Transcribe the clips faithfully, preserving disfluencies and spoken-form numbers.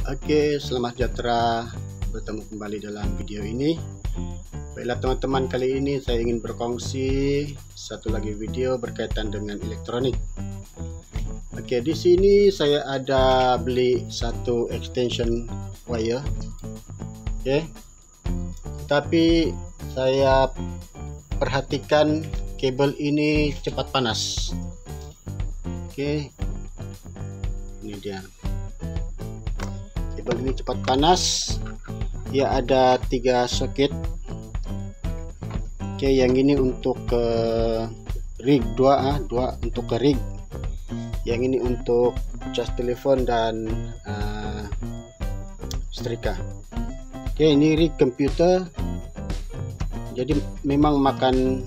Oke, selamat sejahtera, bertemu kembali dalam video ini. Baiklah teman-teman, kali ini saya ingin berkongsi satu lagi video berkaitan dengan elektronik. Oke, di sini saya ada beli satu extension wire. Oke, tapi saya perhatikan kabel ini cepat panas. Oke, ini dia. Kabel ini cepat panas. Dia ada tiga soket. Oke, yang ini untuk ke rig dua, ah, dua untuk ke rig. Yang ini untuk cas telepon dan uh, setrika. Oke, ini rig komputer. Jadi memang makan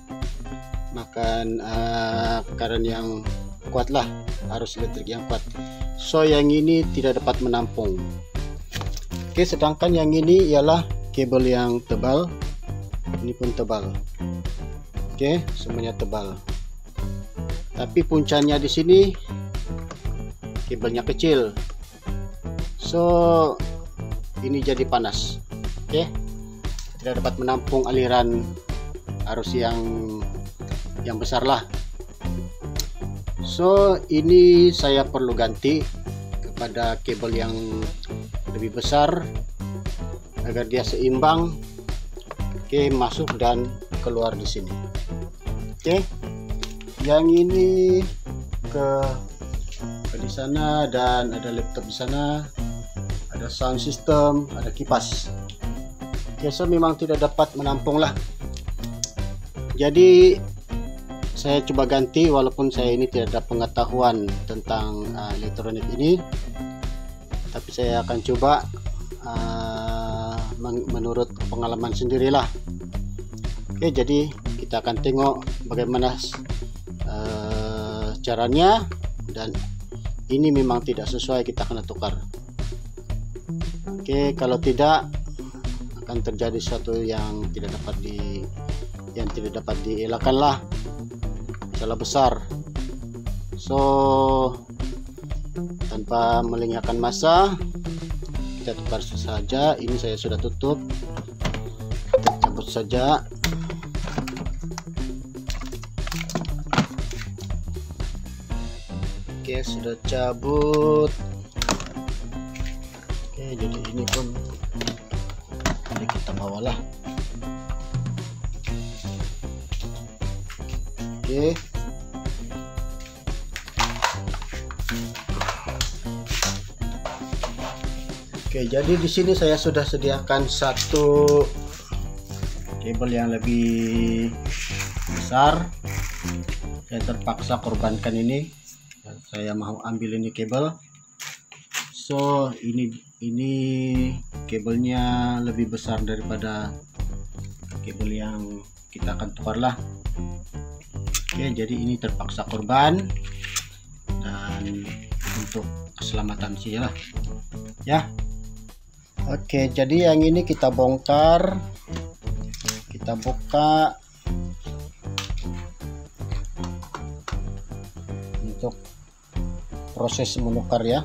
makan uh, current yang kuat lah, arus listrik yang kuat. So yang ini tidak dapat menampung. Oke, sedangkan yang ini ialah kabel yang tebal. Ini pun tebal. Oke, semuanya tebal. Tapi puncanya di sini kabelnya kecil. So ini jadi panas. Oke, tidak dapat menampung aliran arus yang yang besar lah. So ini saya perlu ganti kepada kabel yang lebih besar agar dia seimbang. Oke, masuk dan keluar di sini. Oke, yang ini ke, ke di sana, dan ada laptop di sana, ada sound system, ada kipas. Oke, so memang tidak dapat menampung lah. Jadi saya coba ganti, walaupun saya ini tidak ada pengetahuan tentang uh, elektronik ini, tapi saya akan coba uh, menurut pengalaman sendirilah. Oke, jadi kita akan tengok bagaimana uh, caranya, dan ini memang tidak sesuai, kita akan tukar. Oke, kalau tidak akan terjadi sesuatu yang tidak dapat di yang tidak dapat dielakkan lah, salah besar. So tanpa melengahkan masa, kita tukar saja. Ini saya sudah tutup, kita cabut saja. Oke, sudah cabut. Oke, jadi ini pun ini kita bawalah. Oke, Oke, jadi di sini saya sudah sediakan satu kabel yang lebih besar. Saya terpaksa korbankan ini. Saya mau ambil ini kabel. So ini ini kabelnya lebih besar daripada kabel yang kita akan tukar lah. Oke, jadi ini terpaksa korban, dan untuk keselamatan saja lah ya. Oke, jadi yang ini kita bongkar, kita buka untuk proses menukar ya.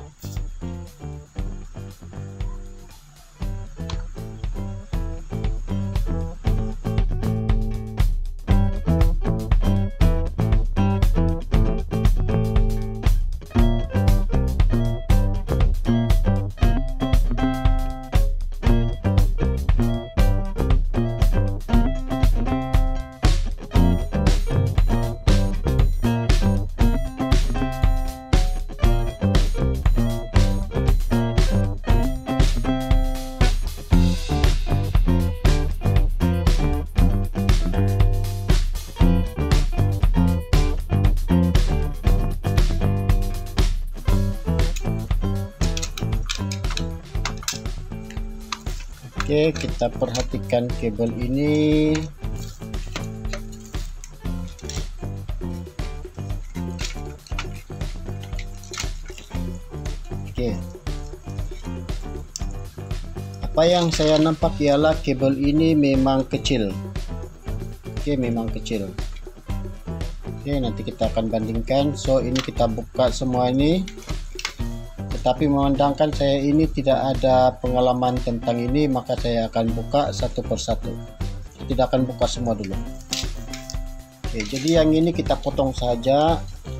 Oke, kita perhatikan kabel ini. Oke, apa yang saya nampak ialah kabel ini memang kecil. Oke, memang kecil. Oke, nanti kita akan bandingkan. So ini kita buka semua ini. Tetapi memandangkan saya ini tidak ada pengalaman tentang ini, maka saya akan buka satu persatu. Tidak akan buka semua dulu. Oke, jadi yang ini kita potong saja.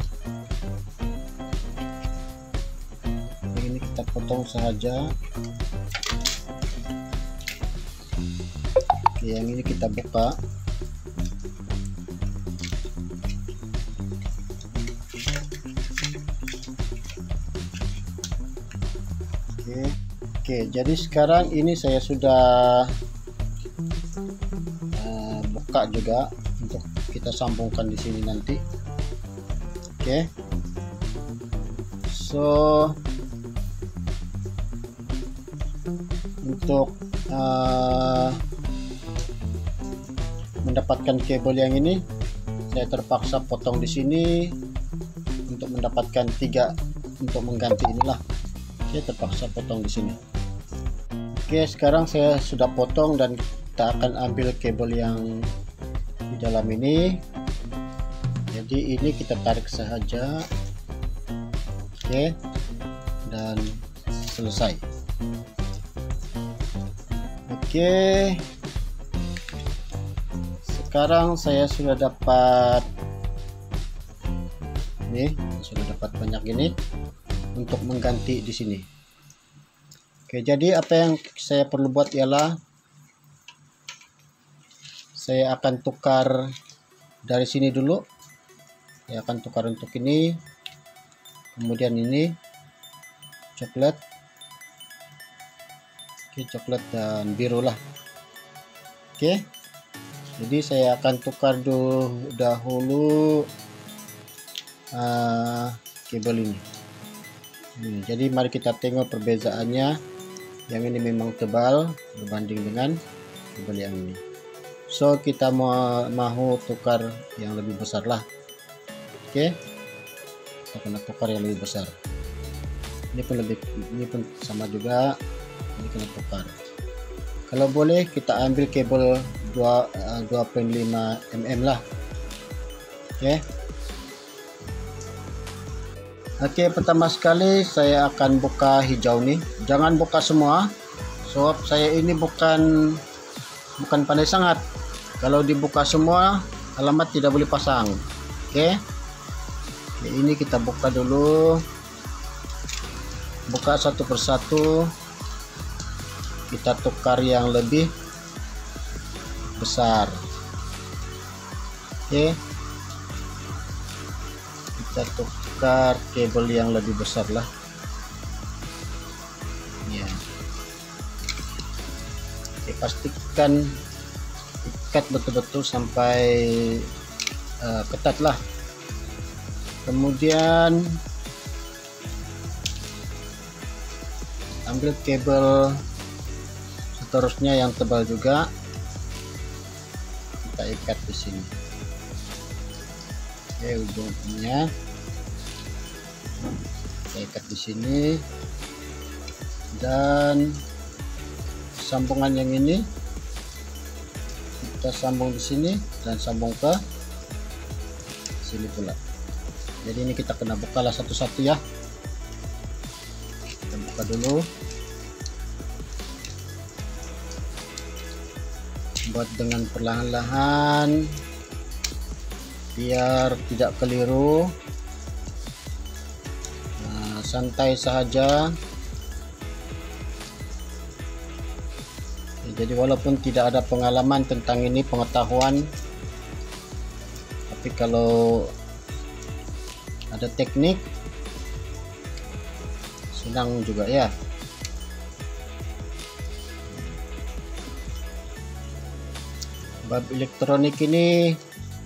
Yang ini kita potong saja. Oke, yang ini kita buka. Oke, oke. Jadi sekarang ini saya sudah uh, buka juga untuk kita sambungkan di sini nanti. Oke. So untuk uh, mendapatkan kabel yang ini, saya terpaksa potong di sini untuk mendapatkan tiga untuk mengganti inilah. Saya terpaksa potong di sini. Oke, sekarang saya sudah potong dan kita akan ambil kabel yang di dalam ini. Jadi ini kita tarik saja. Oke, dan selesai. Oke, sekarang saya sudah dapat nih, sudah dapat banyak ini untuk mengganti di sini. Oke, jadi apa yang saya perlu buat ialah saya akan tukar dari sini dulu. Saya akan tukar untuk ini, kemudian ini coklat. Oke, coklat dan biru lah. Oke, jadi saya akan tukar dulu dahulu uh, kabel ini. Hmm, jadi mari kita tengok perbezaannya. Yang ini memang tebal berbanding dengan kabel yang ini. So kita mau mau tukar yang lebih besar lah. Oke, kita kena tukar yang lebih besar. Ini pun lebih, ini pun sama juga. Ini kena tukar. Kalau boleh kita ambil kabel dua koma lima milimeter lah. Oke. Oke, pertama sekali saya akan buka hijau nih. Jangan buka semua, sebab saya ini bukan bukan pandai sangat. Kalau dibuka semua, alamat tidak boleh pasang. Oke. Oke, ini kita buka dulu. Buka satu persatu. Kita tukar yang lebih besar. Oke. Kita tukar kabel yang lebih besar lah ya. Oke, pastikan ikat betul-betul sampai uh, ketat lah. Kemudian ambil kabel seterusnya yang tebal juga, kita ikat di sini. Oke, ujungnya kita ikat di sini, dan sambungan yang ini kita sambung di sini dan sambung ke sini pula. Jadi ini kita kena buka lah satu-satu ya. Kita buka dulu, buat dengan perlahan-lahan biar tidak keliru. Nah, santai saja. Jadi walaupun tidak ada pengalaman tentang ini, pengetahuan, tapi kalau ada teknik senang juga ya. Bab elektronik ini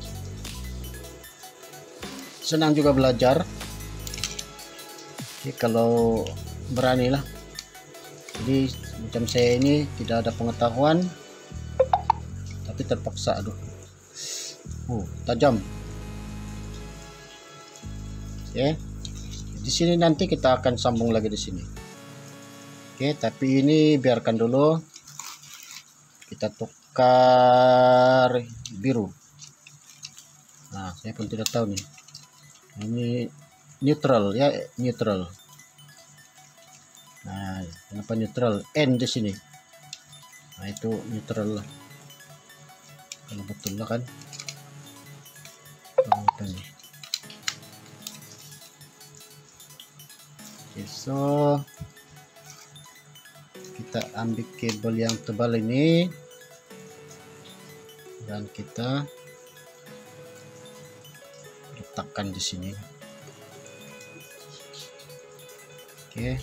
senang juga belajar. Jadi kalau berani lah. Jadi macam saya ini tidak ada pengetahuan, tapi terpaksa. Aduh, oh tajam. Oke, di sini nanti kita akan sambung lagi di sini. Oke, tapi ini biarkan dulu. Kita tukar biru. Nah, saya pun tidak tahu nih. Ini neutral ya, neutral. Nah, kenapa neutral? N di sini. Nah, itu neutral lah. Kalau betul lah kan. Oh, apa nih? Oke, so kita ambil kabel yang tebal ini dan kita letakkan di sini. Oke.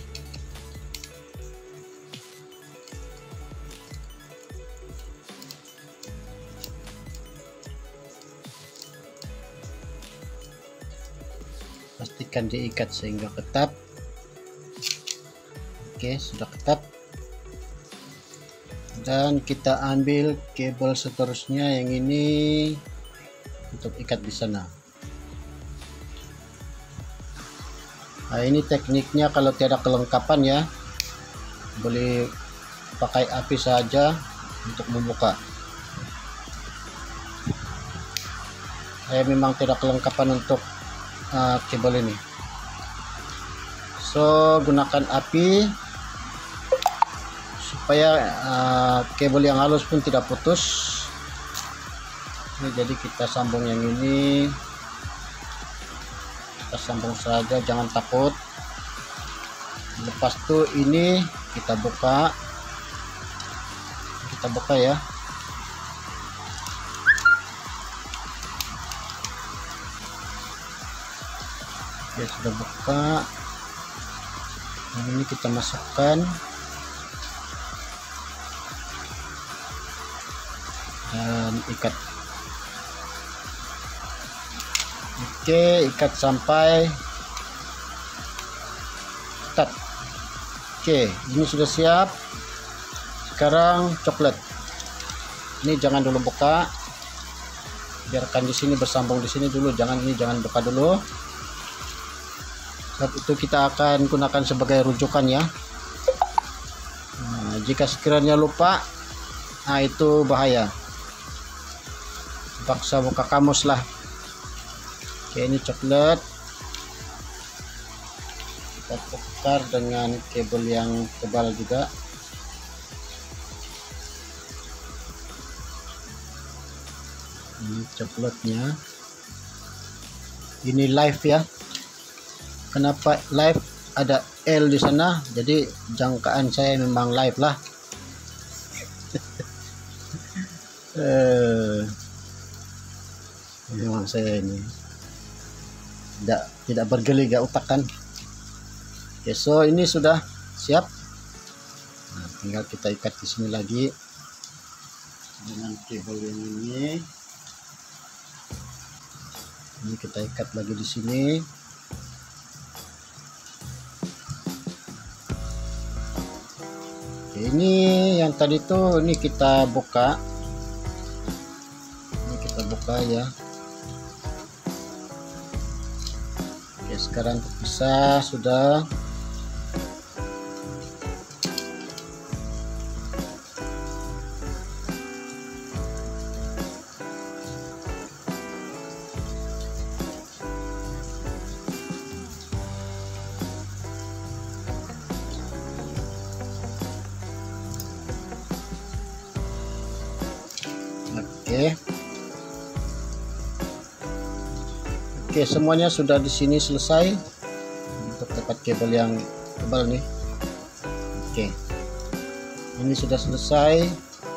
Pastikan diikat sehingga ketat. Oke, sudah ketat. Dan kita ambil kabel seterusnya yang ini untuk ikat di sana. Nah, ini tekniknya kalau tiada kelengkapan ya, boleh pakai api saja untuk membuka. Saya memang tidak kelengkapan untuk uh, kabel ini, so gunakan api supaya uh, kabel yang halus pun tidak putus. Ini jadi kita sambung yang ini, kita sambung saja, jangan takut. Lepas itu ini kita buka, kita buka ya. Ya, sudah buka. Yang ini kita masukkan dan ikat. Oke, ikat sampai ketat. Oke, ini sudah siap. Sekarang coklat. Ini jangan dulu buka, biarkan di sini bersambung di sini dulu. Jangan ini jangan buka dulu. Saat itu kita akan gunakan sebagai rujukan ya. Nah, jika sekiranya lupa, nah itu bahaya. Paksa buka kamus lah. Oke, ini coklat. Kita tukar dengan kabel yang tebal juga. Ini coklatnya. Ini live ya. Kenapa live? Ada L di sana, jadi jangkaan saya memang live lah. eh, memang saya ini tidak tidak bergeliga otak kan. Oke, so ini sudah siap. Nah, tinggal kita ikat di sini lagi dengan kabel yang ini. Ini kita ikat lagi di sini. Ini yang tadi tuh ini kita buka, ini kita buka ya. Oke, sekarang terpisah sudah. Oke, oke semuanya sudah di sini selesai untuk dapat kabel yang tebal nih. Oke, ini sudah selesai,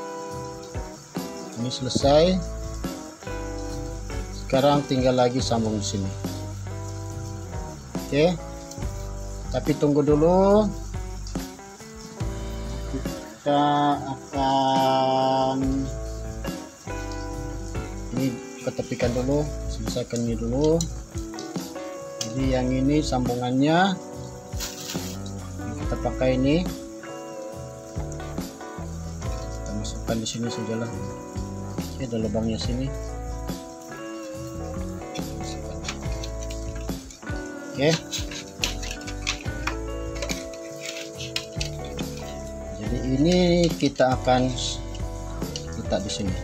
ini selesai. Sekarang tinggal lagi sambung di sini. Oke, tapi tunggu dulu, kita akan ini ketepikan dulu, selesaikan ini dulu. Jadi yang ini sambungannya kita pakai ini, kita masukkan di sini sajalah. Oke, ada lubangnya sini. Oke, jadi ini kita akan letak di sini.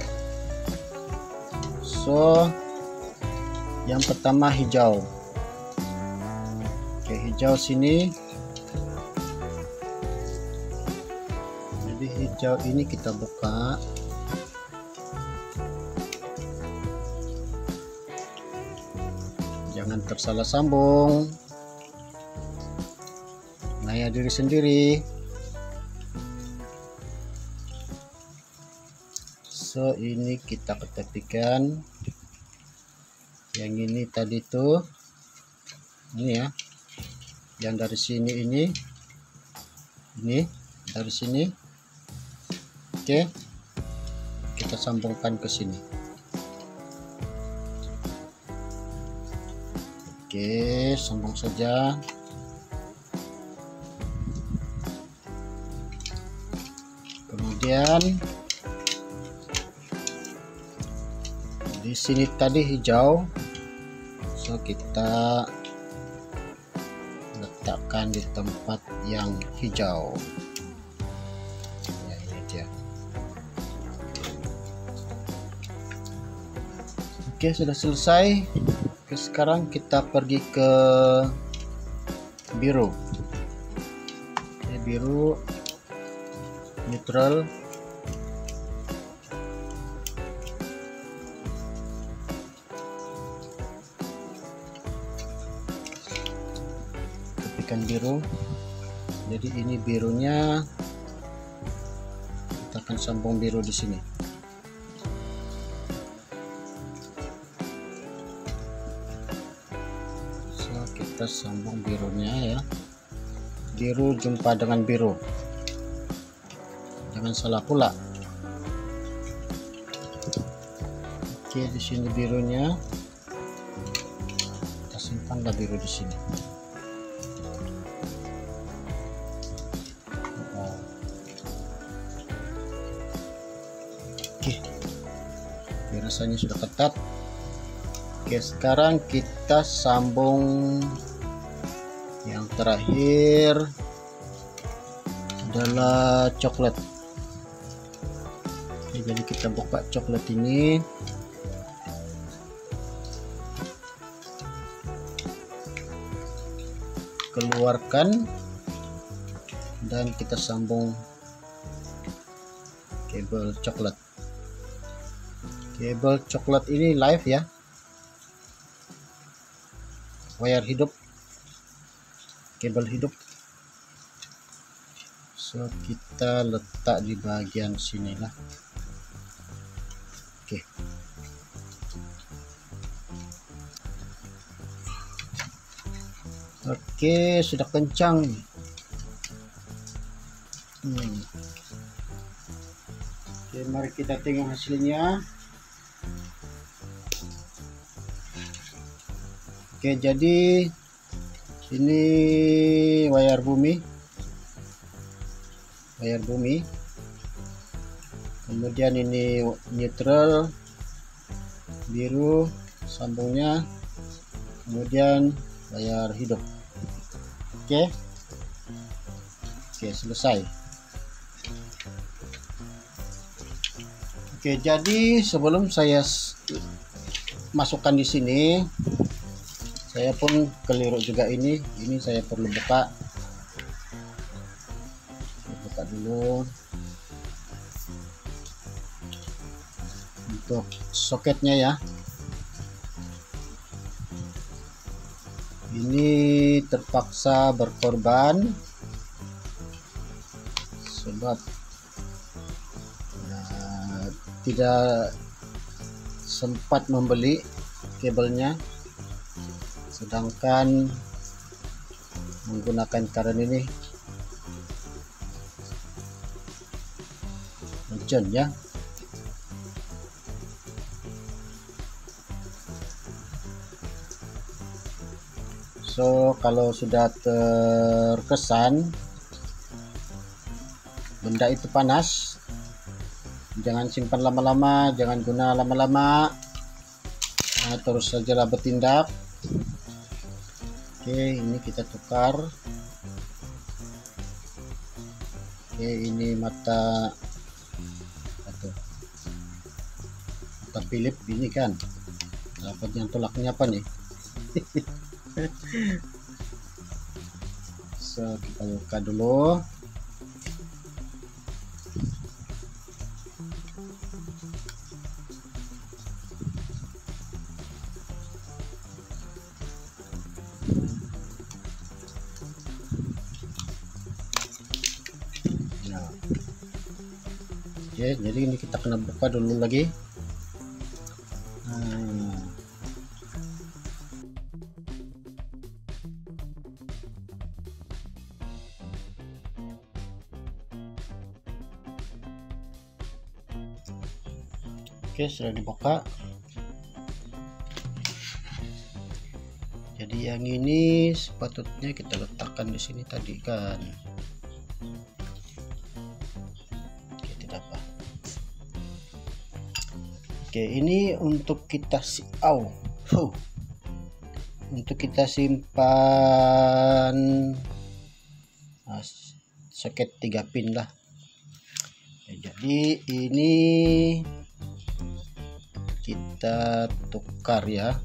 So, yang pertama hijau. Oke, hijau sini. hijau ini kita buka. Jangan tersalah sambung, ngaya diri sendiri. So ini kita ketepikan. Yang ini tadi tuh ini ya, yang dari sini ini ini dari sini. Oke, kita sambungkan ke sini. Oke, sambung saja. Kemudian di sini tadi hijau, so kita letakkan di tempat yang hijau. Ya, ini dia. Oke, sudah selesai. Oke, sekarang kita pergi ke biru. Oke, biru neutral. Tepikan biru. Jadi ini birunya, kita akan sambung biru di sini. So kita sambung birunya ya. Biru jumpa dengan biru. Jangan salah pula. Oke, di sini birunya. Kita simpanlah biru di sini. Oke, rasanya sudah ketat. Oke, sekarang kita sambung yang terakhir adalah coklat. Oke, jadi kita buka coklat ini. Keluarkan dan kita sambung kabel coklat. Kabel coklat ini live ya, wire hidup, kabel hidup. So kita letak di bagian sinilah. Oke. Oke, sudah kencang. Hmm. Oke, mari kita tengok hasilnya. Oke, jadi ini wayar bumi, wayar bumi. Kemudian ini neutral, biru sambungnya, kemudian wayar hidup. Oke, oke selesai. Oke, jadi sebelum saya masukkan di sini, saya pun keliru juga ini. Ini saya perlu buka. Saya buka dulu untuk soketnya ya. Ini terpaksa berkorban sebab nah, tidak sempat membeli kabelnya. Sedangkan menggunakan karen ini urgent ya. So kalau sudah terkesan benda itu panas, jangan simpan lama-lama, jangan guna lama-lama, nah, terus sajalah bertindak. Oke, ini kita tukar. Oke, ini mata atau mata Philip ini kan. Dapat yang tolaknya apa nih? So, kita buka dulu. Oke, jadi ini kita kena buka dulu lagi. Hmm. Oke, sudah dibuka. Jadi yang ini sepatutnya kita letakkan di sini tadi kan. Oke, tidak apa. Oke, ini untuk kita si oh, huh. untuk kita simpan nah, soket tiga pin lah. Ya, jadi ini kita tukar ya.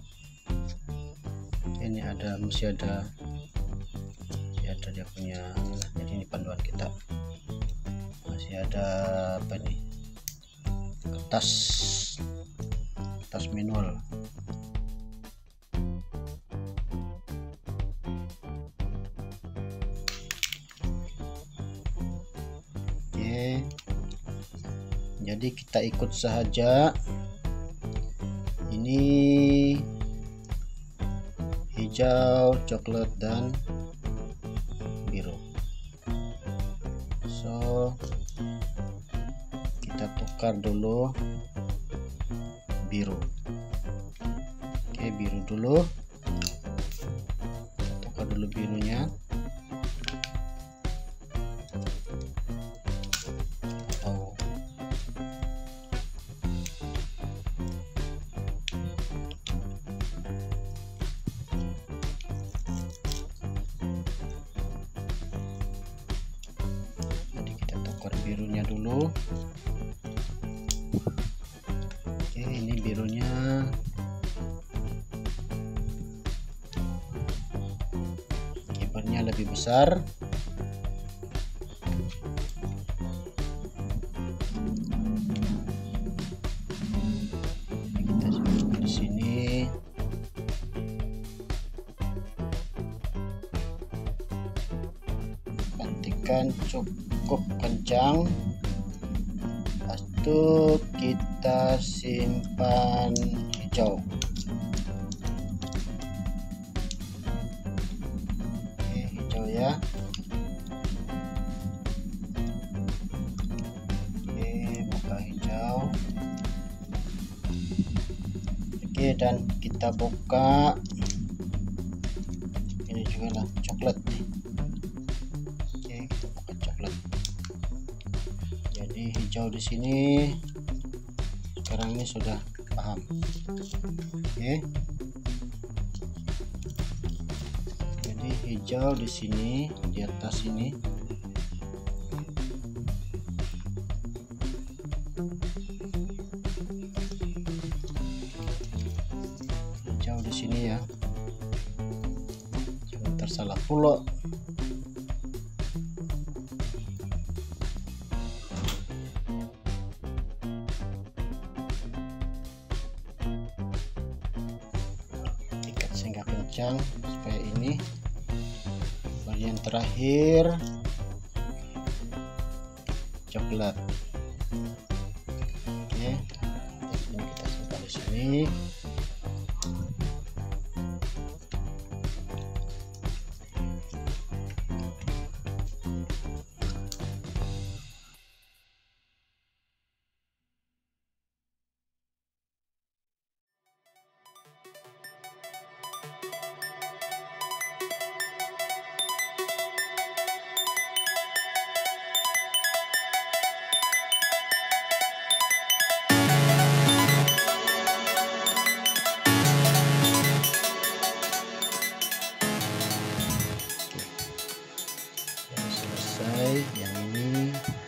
Ini ada masih ada masih ada dia punya, jadi ini panduan kita masih ada apa nih, kertas kertas manual. Oke, jadi kita ikut saja. Ini hijau, coklat, dan biru. So kita tukar dulu biru. Oke, biru dulu, kita tukar dulu birunya. Oh, birunya dulu. Oke, ini birunya kipernya lebih besar. Kita simpan di sini. Pastikan cukup kencang. Lepas itu kita simpan hijau. Oke, hijau ya. Oke, buka hijau. Oke, dan kita buka ini juga lah, coklat nih. Oke, kita buka coklat. Jadi hijau di sini sekarang ini sudah paham. Oke, jadi hijau di sini di atas ini. Hijau di sini ya, jangan tersalah pula. Sehingga kencang supaya ini bagian terakhir coklat. Oke, ini kita simpan di sini. Yang ini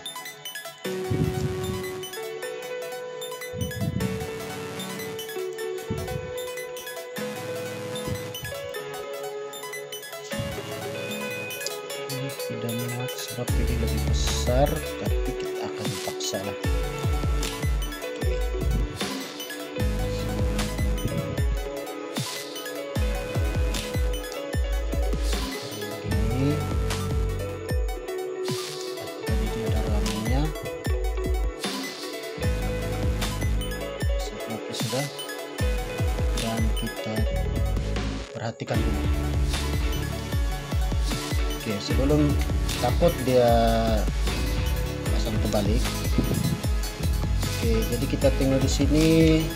ini sudah muat sebab ini lebih besar, tapi kita akan paksa lah. perhatikan dulu. Oke, sebelum takut dia pasang terbalik. Oke, jadi kita tengok di sini.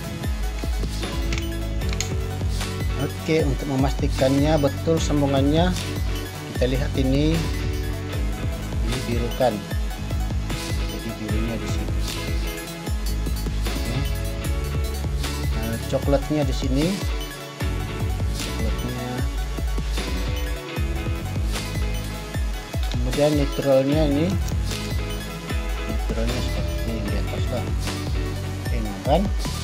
Oke, untuk memastikannya betul sambungannya, kita lihat ini, ini biru kan, jadi birunya di sini. Oke. Nah, coklatnya di sini, coklatnya. Kemudian neutralnya ini, neutralnya seperti ini di atas lah, ini kan.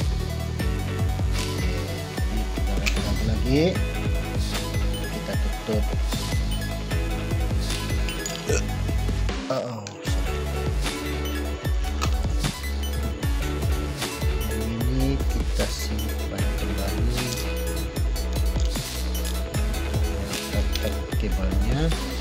Lagi kita tutup. Oh, ini kita simpan kembali, letakkan kabelnya.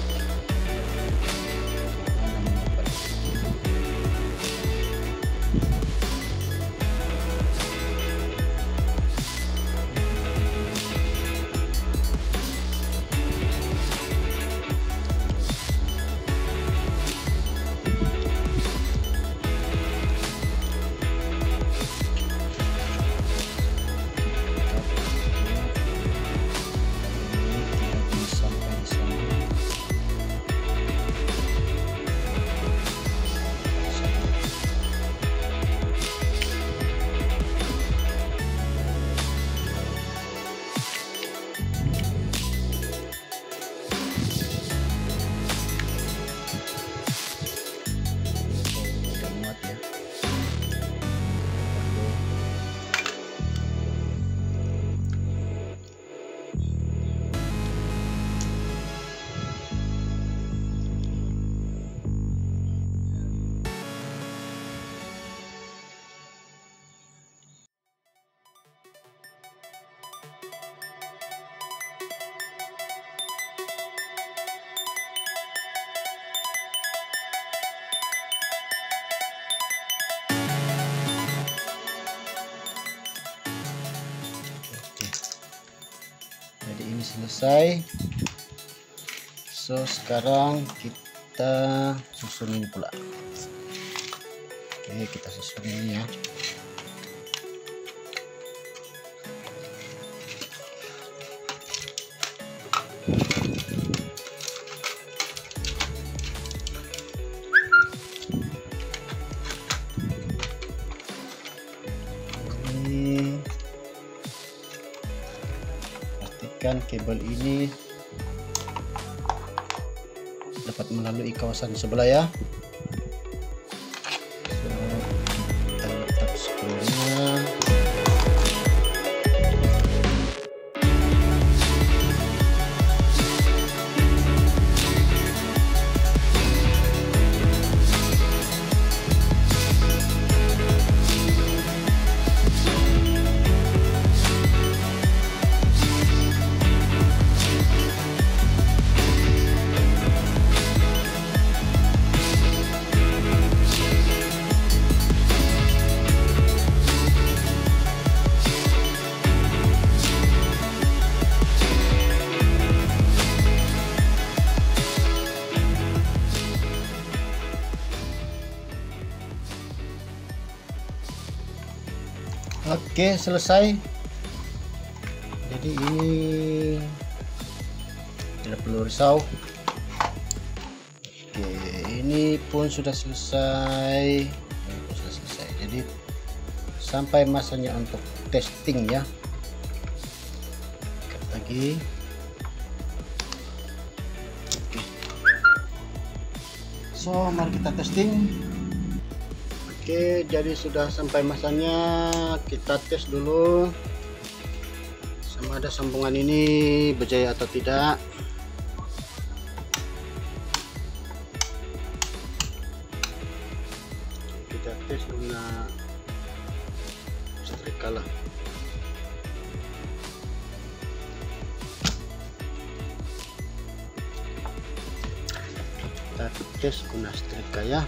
Jadi ini selesai. So sekarang kita susunin pula. Oke, kita susunin ya. Kabel ini dapat melalui kawasan sebelah ya. So, kita letak skrunya. Oke, selesai. Jadi ini tidak perlu risau. Oke, ini pun sudah selesai. Ini pun sudah selesai. Jadi sampai masanya untuk testing ya. Ikat lagi. Oke. So, mari kita testing. Oke, jadi sudah sampai masanya. Kita tes dulu sama ada sambungan ini berjaya atau tidak. Kita tes guna setrika lah. Kita tes guna setrika ya.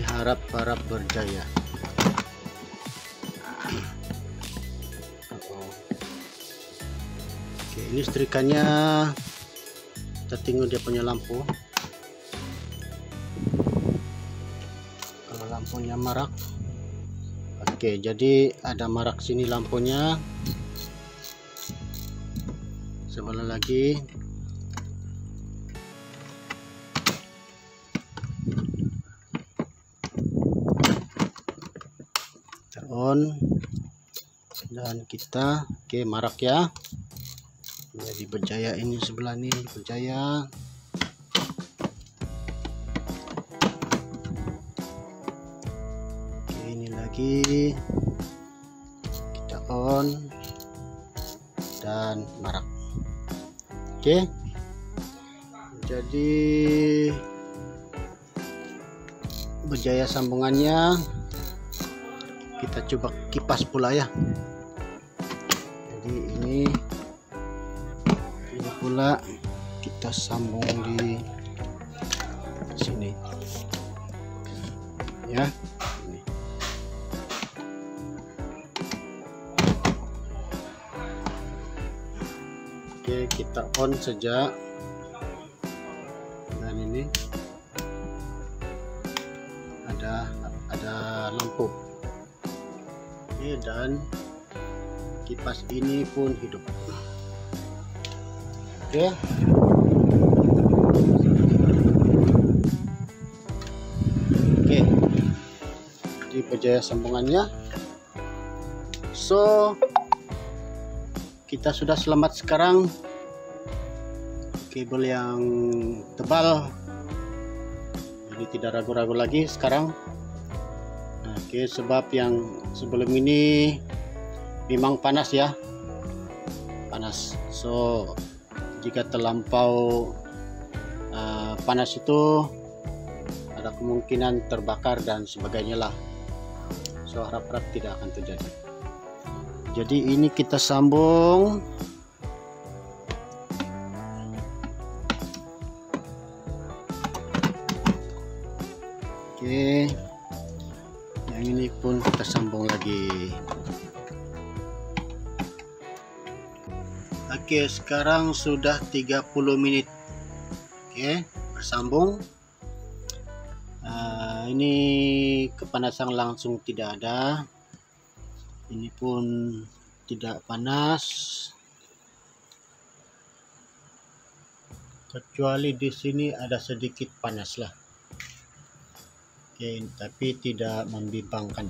Harap-harap berjaya. Oh. Ini setrikannya kita tengok dia punya lampu. Kalau lampunya marak, oke, jadi ada marak sini lampunya. Sebelah lagi. On dan kita oke marak ya. Jadi berjaya ini sebelah ini berjaya. Oke, ini lagi kita on dan marak. Oke, jadi berjaya sambungannya. Kita coba kipas pula ya. Jadi ini ini pula kita sambung di sini ya. Ini. Oke, kita on saja. Dan ini ada ada lampu. Dan kipas ini pun hidup. Oke, oke, jadi berjaya sambungannya. So kita sudah selamat sekarang. Kabel yang tebal, jadi tidak ragu-ragu lagi sekarang. Oke, sebab yang sebelum ini memang panas ya, panas. So jika terlampau uh, panas itu ada kemungkinan terbakar dan sebagainya lah. So harap-harap tidak akan terjadi. Jadi ini kita sambung. Oke, yang ini pun kita sambung lagi. Oke, sekarang sudah tiga puluh menit. Oke, bersambung. Uh, ini kepanasan langsung tidak ada. Ini pun tidak panas. Kecuali di sini ada sedikit panas lah. Oke, tapi tidak membimbangkan.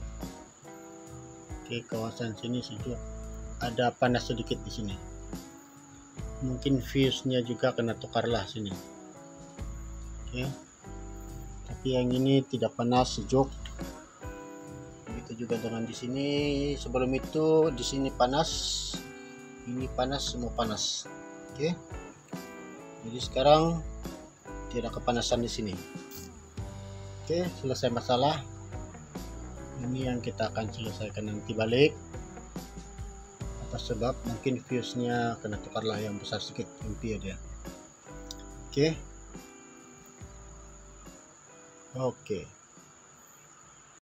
Oke, kawasan sini sejuk. Ada panas sedikit di sini. Mungkin fuse-nya juga kena tukarlah sini. Oke. Tapi yang ini tidak panas, sejuk. Begitu juga dengan di sini. Sebelum itu di sini panas. Ini panas, semua panas. Oke. Jadi sekarang tidak kepanasan di sini. Oke, selesai masalah. Ini yang kita akan selesaikan nanti balik. Atas sebab mungkin fuse-nya kena tukarlah yang besar sedikit ampere dia. Oke. Oke.